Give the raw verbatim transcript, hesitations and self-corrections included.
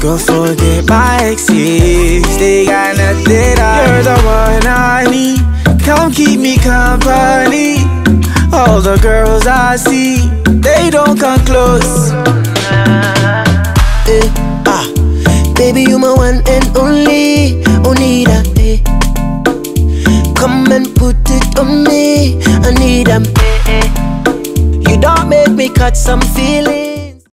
Go forget my exes, they got nothing on. You're the one I need, come keep me company. All the girls I see, they don't come close. Eh, ah, baby, you my one and only, Onida, eh. Come and put it on me, I need 'em, eh, eh. You don't make me catch some feeling.